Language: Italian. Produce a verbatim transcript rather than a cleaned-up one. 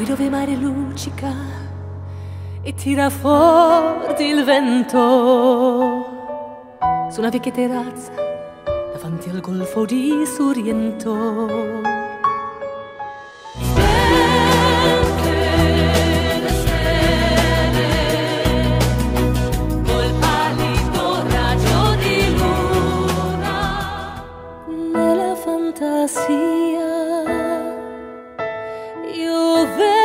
qui dove il mare luccica e tira forte il vento, su una vecchia terrazza davanti al golfo di Sorrento. Fantasia io vedo